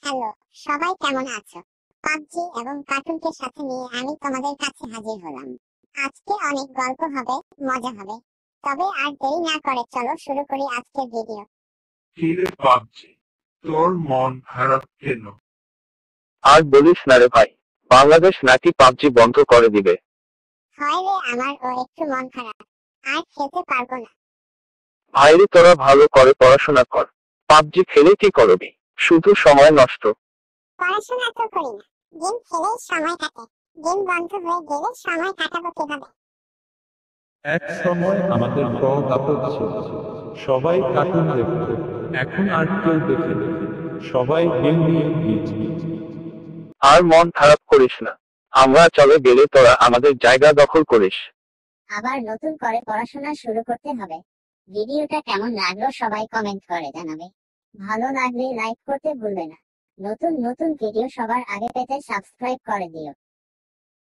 Hello, সবাই কেমন আছো? পাবজি এবং কার্টুনকে সাথে নিয়ে আমি তোমাদের কাছে হাজির হলাম। আজকে অনেক গল্প হবে, মজা হবে। তবে আর দেরি না করে চলো শুরু করি আজকের ভিডিও। কিরে পাবজি, তোর মন খারাপ কেন? আর বলিস না রে ভাই, বাংলাদেশ নাকি পাবজি বন্ধ করে দিবে। হয় রে, আমার একটু মন খারাপ। আর খেলতে পারবো না। ভাইরে তোরা ভালো করে পড়াশোনা কর, পাবজি খেলে কি করবি? শুধু সময় নষ্ট। পড়াশোনা তো করি না, গেম খেলেই সময় কাটে। গেম বন্ধ হয়ে গেলে সময় কাটাবো কিভাবে? এক সময় আমাদের বড় আপদ ছিল, সবাই কার্টুন দেখত, এখন আর কেউ দেখে না। সবাই গেম নিয়ে গিয়েছে। আর মন খারাপ করিস না, আমরা চলে গেলে তোরা আমাদের জায়গা দখল করিস। আবার নতুন করে পড়াশোনা শুরু করতে হবে। ভিডিওটা কেমন লাগলো সবাই কমেন্ট করে জানাবে। ভালো লাগলে লাইক করতে ভুলবে না। নতুন নতুন ভিডিও সবার আগে পেতে সাবস্ক্রাইব করে দিও।